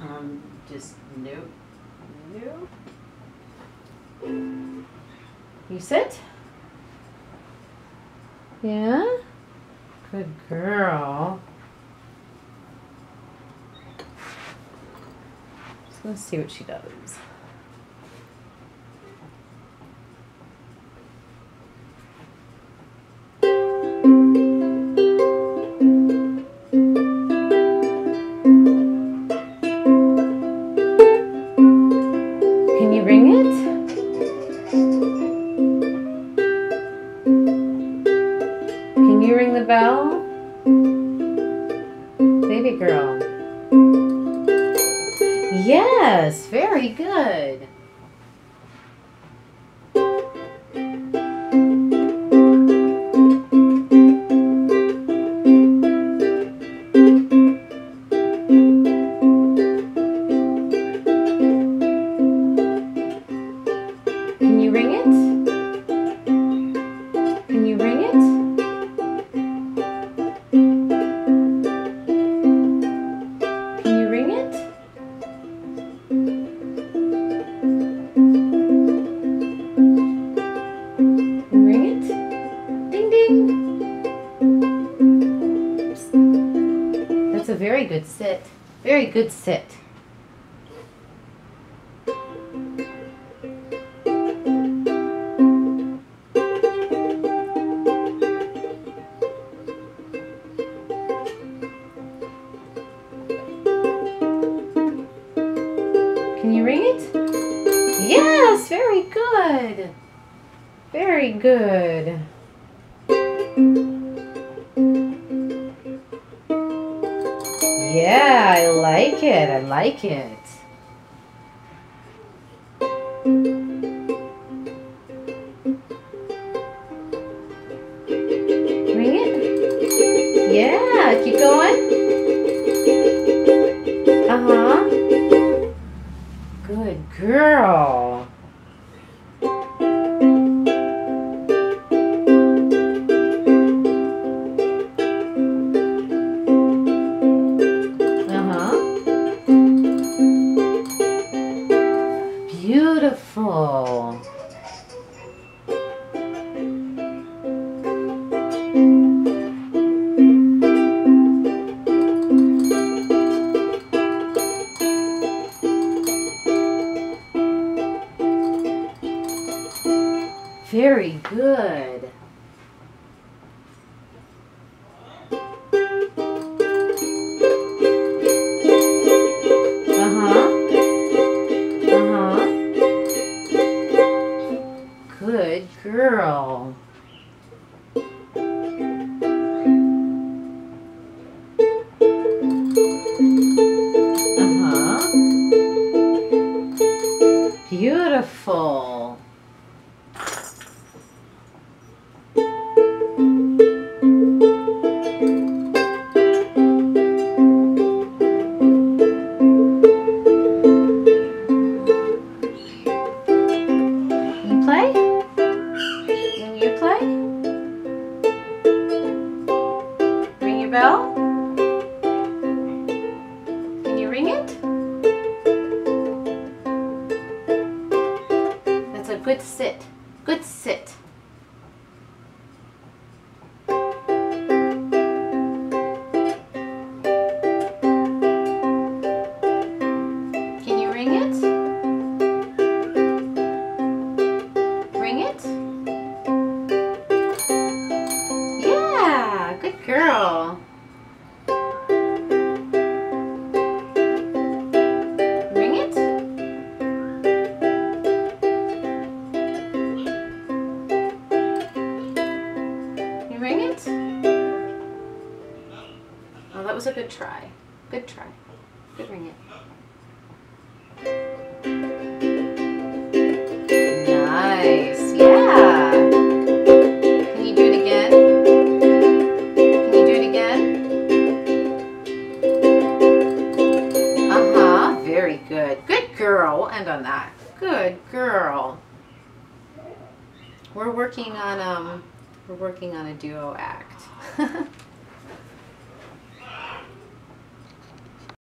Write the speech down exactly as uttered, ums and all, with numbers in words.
Um, just nope. Nope. You sit? Yeah? Good girl. Just gonna see what she does. Can you ring it? Can you ring the bell? Baby girl. Yes, very good. Can you ring it? Can you ring it? Can you ring it? Can you ring it? Ding ding. Oops. That's a very good sit. Very good sit. Can you ring it? Yes, very good. Very good. Yeah, I like it. I like it. Ring it? Yeah, keep going. Uh-huh. Good girl. Uh-huh. Beautiful. Very good. Uh-huh. Uh-huh. Good girl. Uh-huh. Beautiful. Play? When you play? Ring your bell? Can you ring it? That's a good sit. Good sit. Can you ring it? Ring it? Yeah, good girl. Ring it? You ring it? Oh, that was a good try. Good try. Good ring it. Nice, yeah. Can you do it again? Can you do it again? Uh-huh, very good. Good girl, we'll end on that. Good girl. We're working on, um, we're working on a duo act.